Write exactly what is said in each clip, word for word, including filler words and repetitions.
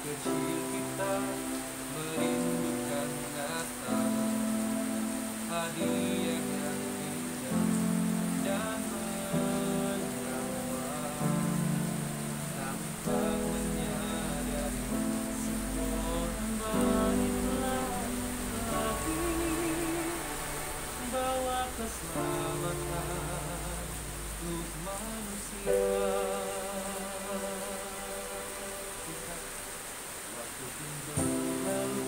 kecil kita merindukan Natal, hadiah yang indah dan menyamar, tanpa menyadari semua baiklah lagi bawa keselamatan untuk manusia. Waktu pun berlalu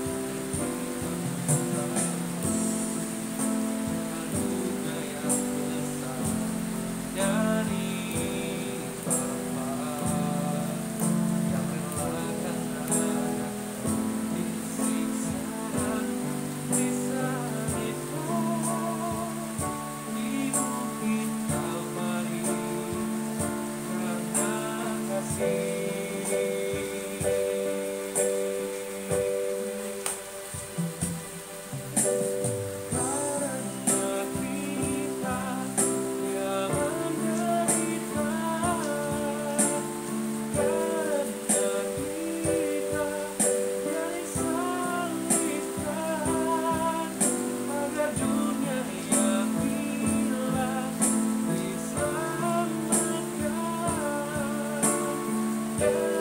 anugerah yang besar dari Bapa yang relakan anaknya disiksa dan disalibkan di bukit Kalvari karena kasih. Yeah.